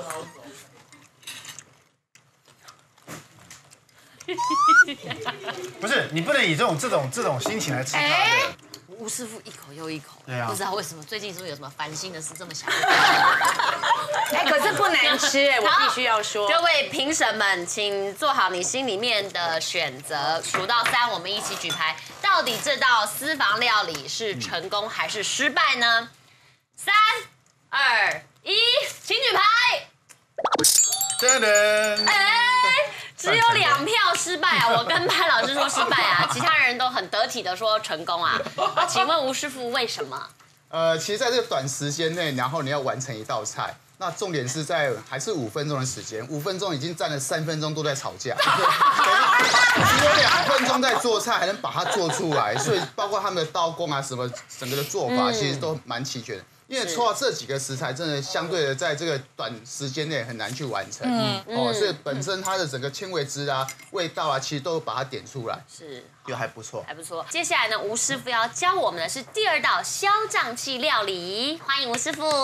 不是，你不能以这种这种这种心情来吃它哎的。 吴师傅一口又一口， 对啊不知道为什么最近是不是有什么烦心的事这么想？ 哎，可是不难吃哎，我必须要说。 各位评审们，请做好你心里面的选择，数到三，我们一起举牌。到底这道私房料理是成功还是失败呢？三、二、一，请举牌。 噔噔， 哎，只有两票失败啊！我跟潘老师说失败啊，其他人都很得体的说成功啊。那请问吴师傅为什么？ 呃，其实在这个短时间内，然后你要完成一道菜，那重点是在还是五分钟的时间，五分钟已经占了三分钟都在吵架，只有两分钟在做菜，还能把它做出来，所以包括他们的刀工啊，什么整个的做法，其实都蛮齐全的。因为抽到这几个食材，真的相对的在这个短时间内很难去完成，哦，所以本身它的整个纤维质啊、味道啊，其实都把它点出来， 是就还不错。 还不错。接下来呢，吴师傅要教我们的是第二道消胀气料理，欢迎吴师傅。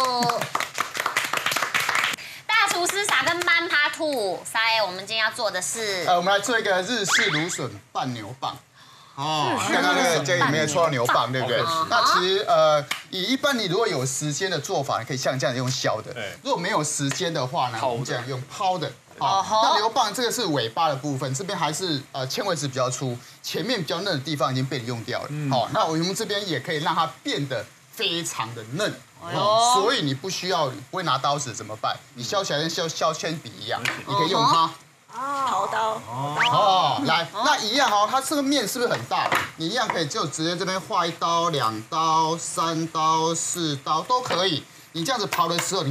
大厨师傻跟曼帕兔，塞，我们今天要做的是呃，我们来做一个日式芦笋拌牛蒡。哦，刚刚那个这里面抽到牛蒡，对不对？那其实呃，以一般你如果有时间的做法，你可以像这样用削的。如果没有时间的话呢，我们这样用抛的。好，那牛蒡这个是尾巴的部分，这边还是呃纤维质比较粗，前面比较嫩的地方已经被你用掉了。好，那我们这边也可以让它变得非常的嫩。哦，所以你不需要不会拿刀子怎么办？你削起来跟削削铅笔一样，你可以用它。 刨刀哦，来，那一样哦，它这个面是不是很大？你一样可以就直接这边画一刀、两刀、三刀、四刀都可以。你这样子刨的时候，你看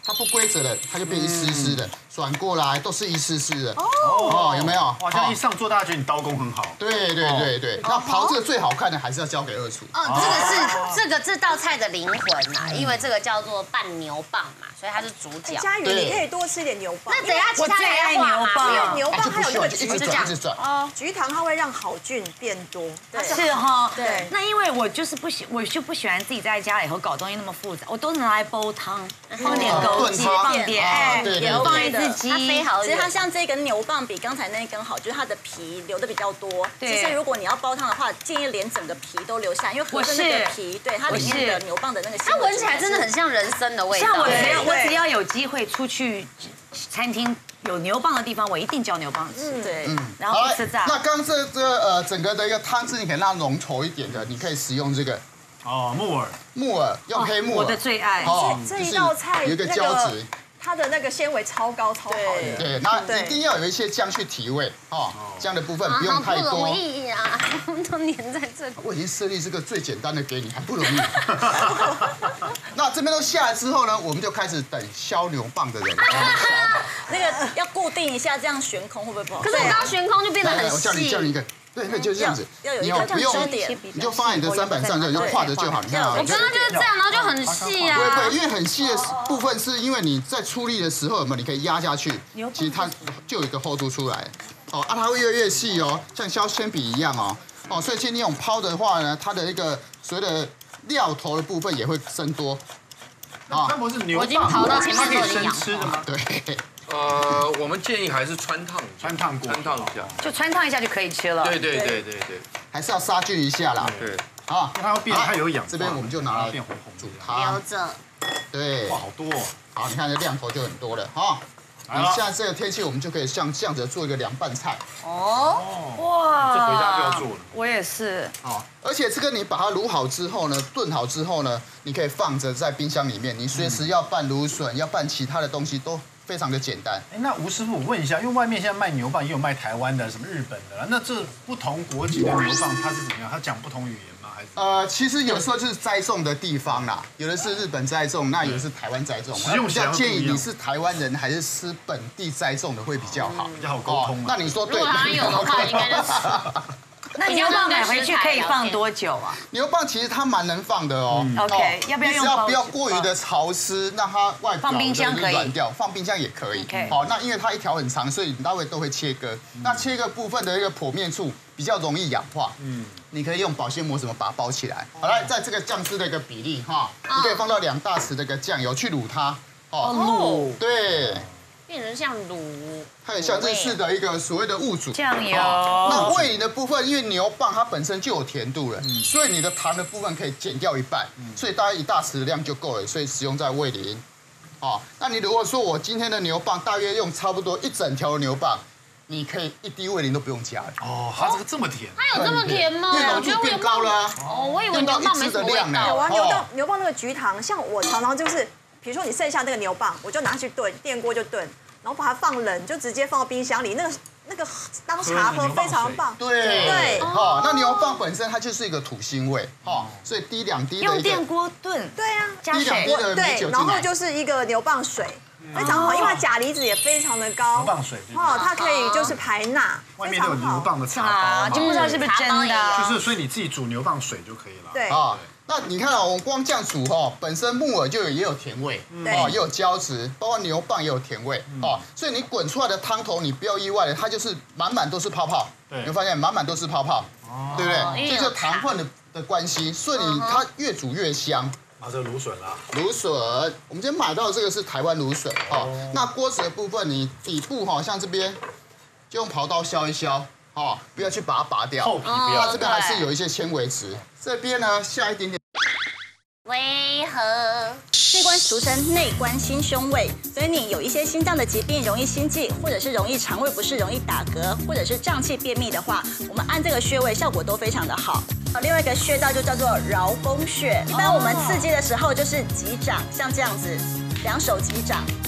它不规则的，它就变一丝丝的，转过来都是一丝丝的。哦，有没有？ 哇，这样一上座，大家觉得你刀工很好。 对对对对，那刨这个最好看的还是要交给二厨。 哦，这个是这个这道菜的灵魂呐，因为这个叫做拌牛蒡嘛，所以它是主角。 佳宇，你可以多吃一点牛蒡。 那等下其他人要画吗？ 因为牛蒡它有那个一直转一直转。 哦，菊糖它会让好菌变多。 对， 是哈。 对。 那因为我就是不喜，我就不喜欢自己在家里头搞东西那么复杂，我都是拿来煲汤，放点枸杞，放点哎， 对放一只鸡， 它非好。其实它它像这根牛蒡比刚才那一根好，就是它的皮留的比较多。 对其实如果你要煲汤的话，建议连整个皮都留下，因为合着那个皮，对它里面的牛蒡的那个。 它闻起来真的很像人参的味道。 像我只要我只要有机会出去餐厅有牛蒡的地方，我一定叫牛蒡吃。 对， 嗯， 然后不吃炸。 那刚这这呃整个的一个汤汁，你可以让它浓稠一点的，你可以使用这个哦，木耳， 木耳用黑木耳， 我的最爱。 哦， 这一道菜有一个胶质。 它的那个纤维超高超好的， 对，那一定要有一些酱去提味哦，酱的部分不用太多。 不容易啊，都粘在这里。 我已经设立这个最简单的给你，还不容易。那这边都下来之后呢，我们就开始等削牛蒡的人。 那个要固定一下，这样悬空会不会不好？ 可是我刚刚悬空就变得很细。 我叫你叫你一个。对，那就是这样子。 要有一个不用支点， 你就放在你的砧板上，就就画着就好。你看啊， 我刚刚就是这样，然后就很细啊。 不会不会，因为很细的部分是因为你在出力的时候，有没有你可以压下去，其实它就有一个厚度出来。哦啊，它会越来越细哦，像削铅笔一样哦。哦，所以其实你用抛的话呢，它的一个所谓的料头的部分也会增多。 啊，那不是牛蒡， 我已经刨到前面可以生吃的吗？ 对。 呃，我们建议还是穿烫， 穿烫过， 穿烫一下， 就穿烫一下就可以吃了。 对对对对对， 还是要杀菌一下啦。 对， 啊， 它要变，它有氧。 这边我们就拿来变红红煮留它。 着。 对。 哇，好多哦。 好，你看这量头就很多了哈。你现在这个天气，我们就可以像这样子做一个凉拌菜。 哦。 哇。 这回家就要做了。 我也是。 好，而且这个你把它卤好之后呢，炖好之后呢，你可以放着在冰箱里面，你随时要拌芦笋，要拌其他的东西都。非常的简单。 哎，那吴师傅，我问一下，因为外面现在卖牛蒡也有卖台湾的，什么日本的，那这不同国籍的牛蒡它是怎么样？它讲不同语言吗？还是？ 呃，其实有时候就是栽种的地方啦，有的是日本栽种，那有的是台湾栽种。 使用起来比较建议你是台湾人还是吃本地栽种的会比较好， 比较好沟通。 那你说对？ 如果好像有的话，应该就是。 那牛蒡买回去可以放多久啊？ 牛蒡其实它蛮能放的哦。 OK，要不要用？ 只要不要过于的潮湿，让它外表放冰箱可以软掉，放冰箱也可以。好，那因为它一条很长，所以你待会都会切割。那切割部分的一个剖面处比较容易氧化。嗯，你可以用保鲜膜什么把它包起来。好，来，在这个酱汁的一个比例哈，你可以放到两大匙的一个酱油去卤它。 哦，卤。 对。 变成像卤， 它很像日式的一个所谓的物煮酱油。 那味淋的部分，因为牛蒡它本身就有甜度了，所以你的糖的部分可以减掉一半，所以大概一大匙的量就够了，所以使用在味淋。哦，那你如果说我今天的牛蒡大约用差不多一整条的牛蒡，你可以一滴味淋都不用加了。 哦，它这个这么甜， 它有这么甜吗？ 因为浓度变高了。 哦，我以为牛蒡没什么味道。 有啊，牛蒡牛蒡那个菊糖，像我常常就是，比如说你剩下那个牛蒡，我就拿去炖，电锅就炖。然后把它放冷，就直接放到冰箱里，那个那个当茶喝非常棒。 对对， 哈，那牛蒡本身它就是一个土腥味，哈，所以滴两滴的用电锅炖， 对啊， 加水， 对，然后就是一个牛蒡水，非常好，因为它钾离子也非常的高。 牛蒡水， 哦，它可以就是排钠， 外面都有牛蒡的茶包， 就不知道是不是真的。 就是所以你自己煮牛蒡水就可以了。 对啊。那你看啊，我们光这样煮哈，本身木耳就有也有甜味，哦，也有胶质，包括牛蒡也有甜味，哦，所以你滚出来的汤头，你不要意外的，它就是满满都是泡泡，你会发现满满都是泡泡，对不对？这就是糖分的的关系，所以你它越煮越香。 啊，这芦笋啦， 芦笋，我们今天买到这个是台湾芦笋，哦，那锅子的部分，你底部哈，像这边就用刨刀削一削。哦，不要去把它拔掉， 厚皮不要。 它这边还是有一些纤维质。这边呢，下一点点。 为何？ 内关俗称内关心胸胃，所以你有一些心脏的疾病，容易心悸，或者是容易肠胃不适、容易打嗝，或者是胀气、便秘的话，我们按这个穴位效果都非常的好。另外一个穴道就叫做桡宫穴，一般我们刺激的时候就是击掌，像这样子，两手击掌。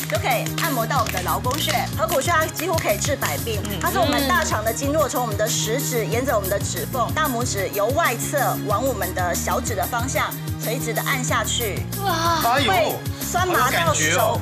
就可以按摩到我们的劳宫穴。合谷穴它几乎可以治百病，它是我们大肠的经络，从我们的食指沿着我们的指缝，大拇指由外侧往我们的小指的方向垂直的按下去， 哎会呦， 酸麻到手。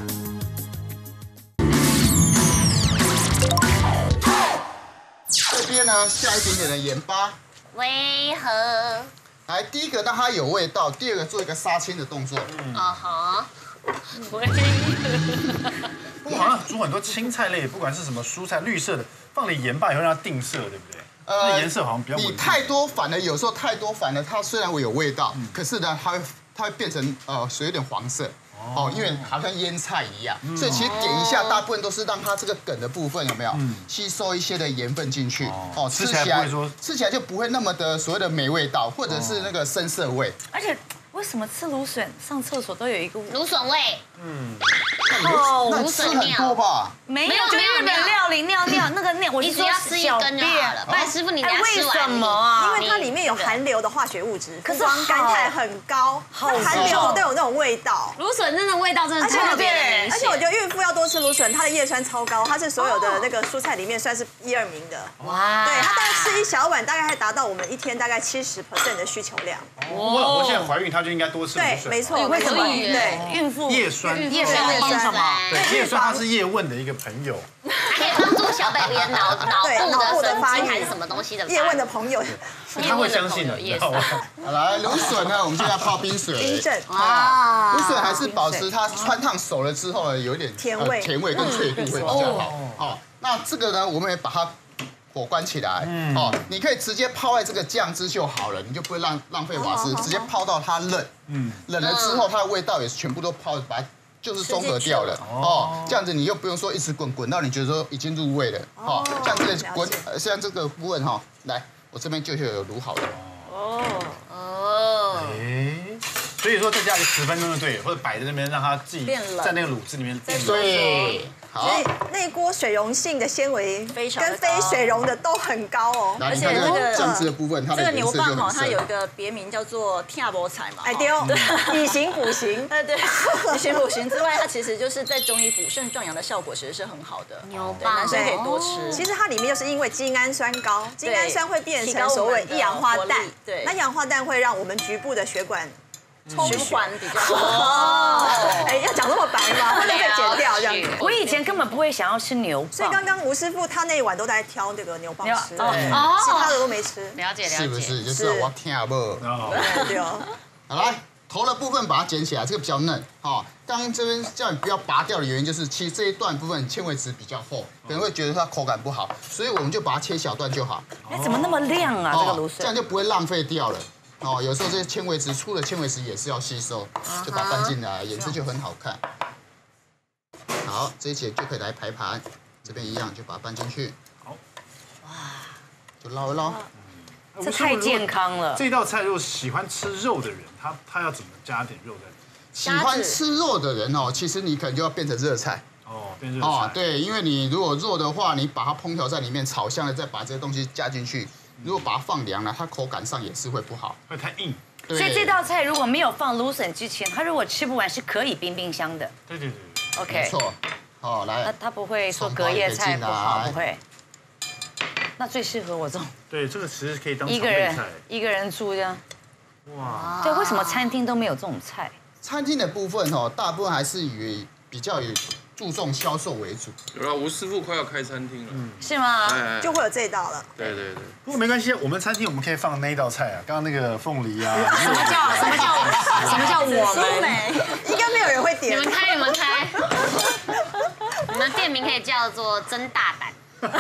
这边呢下一点点的盐巴， 为何？ 来第一个让它有味道，第二个做一个杀青的动作。 啊哈。为不过好像煮很多青菜类，不管是什么蔬菜，绿色的，放了盐巴也会让它定色，对不对？那颜色好像比较稳定。 你太多反而有时候太多反而它虽然会有味道，可是呢它会它会变成呃水有点黄色。哦，因为好像腌菜一样，所以其实点一下，大部分都是让它这个梗的部分有没有吸收一些的盐分进去，哦，吃起来吃起来就不会那么的所谓的没味道，或者是那个深色味。 而且为什么吃芦笋上厕所都有一个芦笋味？ 嗯， 哦， 那吃很多吧？ 没有，就日本料理尿尿那个尿，我你只要吃一根就好了。不然师傅你等下吃完， 为什么啊？ 因为它里面有含硫的化学物质， 可是光甘肽很高，含硫都有那种味道。 芦笋真的味道真的特别的明显。 而且我觉得孕妇要多吃芦笋，它的叶酸超高，它是所有的那个蔬菜里面算是一二名的。哇！对，它大概吃一小碗，大概还达到我们一天大概七十 percent 的需求量。 我老婆现在怀孕，她就应该多吃芦笋。 对，没错。 为什么？ 对， 孕妇叶酸， 叶酸会帮什么？ 对，叶酸它是叶问的一个朋友， 它可以帮助小 baby 的脑脑部的神经还是什么东西的。 叶问的朋友， 他会相信的， 叶酸。 好来，芦笋呢，我们现在泡冰水。 冰镇。 啊。芦笋还是保持它穿烫熟了之后呢，有点甜味、 甜味跟脆度会比较好。好，那这个呢，我们也把它火关起来。哦，你可以直接泡在这个酱汁就好了，你就不会浪浪费瓦斯，直接泡到它冷。嗯。冷了之后，它的味道也是全部都泡把它。就是中和掉了哦，这样子你又不用说一直滚滚到你觉得说已经入味了哦，像这个滚，像这个部分哈，来，我这边就有卤好的哦哦， 哎，所以说在家里十分钟就对，或者摆在那边让它自己在那个卤汁里面变冷。 对， 所以那锅水溶性的纤维非常跟非水溶的都很高哦。 而且这个酱汁的部分，它这个牛蒡哈， 它它有一个别名叫做跳波菜嘛， 哎丢，以形补形， 哎对，以形补形之外，它其实就是在中医补肾壮阳的效果其实是很好的。 牛蒡， 男生可以多吃。 其实它里面就是因为精氨酸高，精氨酸会变成所谓一氧化氮， 对， 那一氧化氮会让我们局部的血管。 循环比较好哦，哎，要讲那么白吗？或者可以剪掉这样子。 我以前根本不会想要吃牛蒡， 所以刚刚吴师傅他那一碗都在挑这个牛蒡吃， 哦， 其他的都没吃。 了解了解， 是不是？就是我听不？ 对哦。 好来，头的部分把它剪起来，这个比较嫩。哦，刚刚这边叫你不要拔掉的原因就是，其实这一段部分纤维质比较厚，可能会觉得它口感不好，所以我们就把它切小段就好。 哎，怎么那么亮啊？这个芦笋， 这样就不会浪费掉了。哦，有时候这些纤维质粗的纤维质也是要吸收，就把它搬进来，颜色就很好看。好，这一节就可以来排盘，这边一样就把它搬进去。好，哇，就捞一捞。 这太健康了。 这道菜如果喜欢吃肉的人，他他要怎么加点肉在里面？ 喜欢吃肉的人哦，其实你可能就要变成热菜。 哦，变热菜。 哦，对，因为你如果肉的话，你把它烹调在里面，炒香了，再把这些东西加进去。如果把它放凉了，它口感上也是会不好， 会太硬。 所以这道菜如果没有放芦笋之前，它如果吃不完是可以冰冰箱的。 对对对 OK， 没错。好，来。 那它不会说隔夜菜不好，不会。那最适合我这种。 对，这个其实可以当一个人一个人住这样。哇。对，为什么餐厅都没有这种菜？ 餐厅的部分哦，大部分还是以比较以注重销售为主。 有了，吴师傅快要开餐厅了，嗯， 是吗？ 就会有这一道了。 对对对。 不过没关系，我们餐厅我们可以放那一道菜啊，刚刚那个凤梨啊。 什么叫什么叫什么叫我们？ 应该没有人会点。 你们开，你们开。我们店名可以叫做“真大胆”。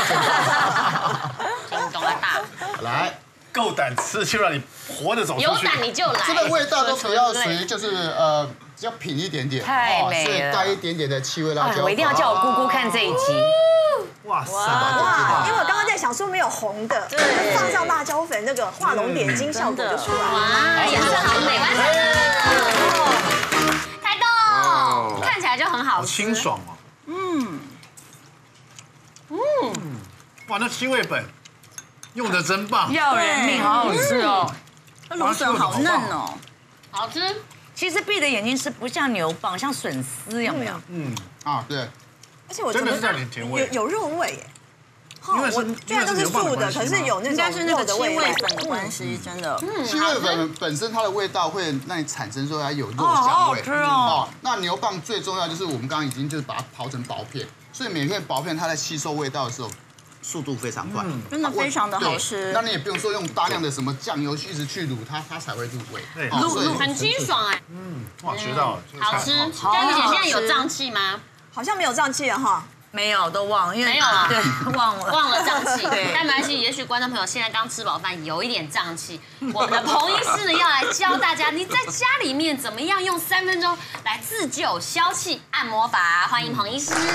叮咚啊大。 来， 够胆吃就让你活着走出去。 有胆你就来。 这个味道都比较属于就是呃。要品一点点， 太美了， 所以带一点点的气味辣椒。 我一定要叫我姑姑看这一集。 哇塞！ 哇，因为我刚刚在想说没有红的，放上辣椒粉，那个画龙点睛效果就出来了。 哇，颜色好美，完成了！开动，看起来就很好吃， 好清爽哦。嗯嗯，哇，那七味粉用的真棒， 要人命，好好吃哦。 那芦笋好嫩哦， 好吃。 其实闭着眼睛是不像牛蒡，像笋丝，有没有？ 嗯， 啊，对， 而且我觉得真的是带点甜味有有肉味耶。 因为是我虽然都是素的，可是有那应该是种那个气肉的味道。 味粉的关系，真的。 气味粉本身它的味道会让你产生说它有肉哦好香味。 好吃哦。 那牛蒡最重要就是我们刚刚已经就是把它刨成薄片，所以每片薄片它在吸收味道的时候。速度非常快， 真的非常的好吃。 那你也不用说用大量的什么酱油一直去卤它，它才会入味。 对， 卤很清爽哎。 嗯，哇，学到了， 好吃。佳玉姐现在有胀气吗？ 好像没有胀气了哈。 没有，都忘了，因为没有了， 对，忘了， 忘了胀气。 对， 但没关系，也许观众朋友现在刚吃饱饭，有一点胀气。我们的彭医师呢，要来教大家，你在家里面怎么样用三分钟来自救消气按摩法。欢迎彭医师。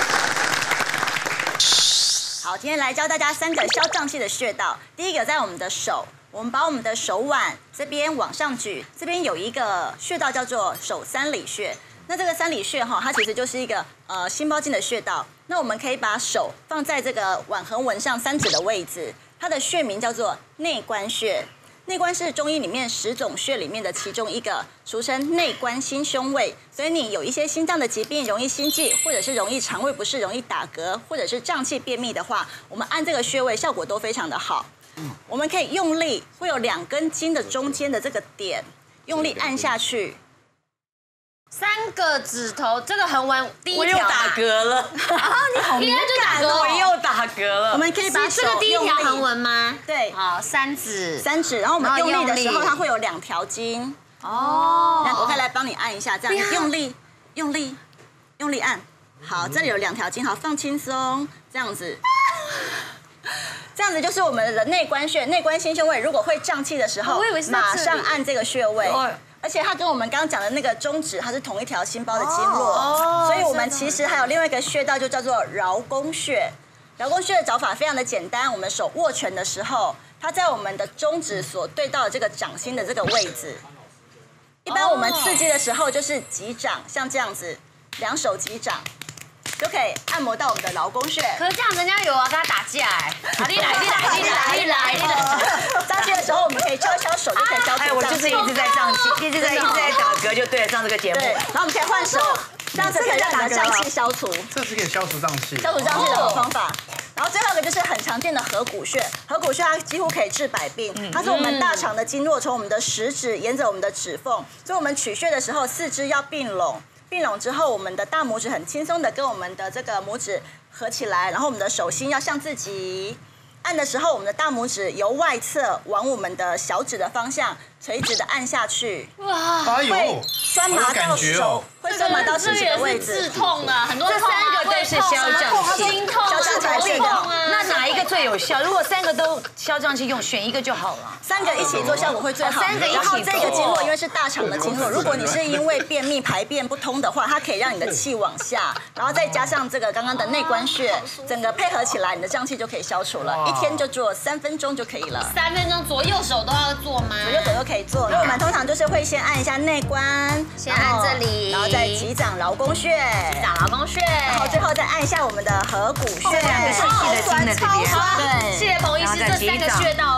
好，今天来教大家三个消胀气的穴道。第一个在我们的手，我们把我们的手腕这边往上举，这边有一个穴道叫做手三里穴。那这个三里穴哈，它其实就是一个呃心包经的穴道。那我们可以把手放在这个腕横纹上三指的位置，它的穴名叫做内关穴。内关是中医里面十种穴里面的其中一个，俗称内关心胸胃。所以你有一些心脏的疾病，容易心悸，或者是容易肠胃不适、容易打嗝，或者是胀气、便秘的话，我们按这个穴位效果都非常的好。我们可以用力，会有两根筋的中间的这个点，用力按下去。 三个指头，这个横纹第一我又条打嗝了， 啊，你好敏应该就打感嗝， 我又打嗝了。 我们可以把手是这个第一条用力横纹吗？ 对， 好，三指。 三指，然后我们然后用力的时候， 用力它会有两条筋。 哦， 那我可以来帮你按一下，这样用力，用力，用力按。好，这里有两条筋，好，放轻松，这样子。这样子就是我们的内关穴，内关心胸胃。如果会胀气的时候， 我以为是在这里马上按这个穴位。 对而且它跟我们刚刚讲的那个中指，它是同一条心包的经络，所以我们其实还有另外一个穴道，就叫做桡宫穴。桡宫穴的找法非常的简单，我们手握拳的时候，它在我们的中指所对到的这个掌心的这个位置。一般我们刺激的时候就是击掌，像这样子，两手击掌。就可以按摩到我们的桡宫穴。 可是这样人家有啊，跟他打架哎，啊你来你来你来你来你来。 胀气的时候，我们可以敲一敲手，就可以消除胀气。 哎，我就是一直在胀气，一直在一直在打嗝，就对了，上这个节目。 对，然后我们可以换手，这样子可以让你的胀气消除， 这是可以消除胀气， 消除胀气的好方法。然后最后一个就是很常见的合谷穴，合谷穴它几乎可以治百病，它是我们大肠的经络，从我们的食指沿着我们的指缝，所以我们取穴的时候，四肢要并拢。并拢之后，我们的大拇指很轻松的跟我们的这个拇指合起来，然后我们的手心要向自己。按的时候，我们的大拇指由外侧往我们的小指的方向垂直的按下去， 哇， 哎呦会，酸麻到手，会酸麻到食指的位置。 止痛的，很多这三个都是消胀气， 心痛、 消胀气头痛啊。 那哪一个最有效？如果三个都消胀气用，选一个就好了。 三个一起做效果会最好。 三个一起然后这个经络因为是大肠的经络，如果你是因为便秘排便不通的话，它可以让你的气往下，然后再加上这个刚刚的内关穴，整个配合起来，你的胀气就可以消除了。一天就做三分钟就可以了。 三分钟，左右手都要做吗？ 左右手都可以做。那我们通常就是会先按一下内关， 先按这里， 然后再击掌桡宫穴， 击掌桡宫穴， 然后最后再按一下我们的合谷穴， 这两个细细的筋的这边。 对， 谢谢彭医师这三个穴道。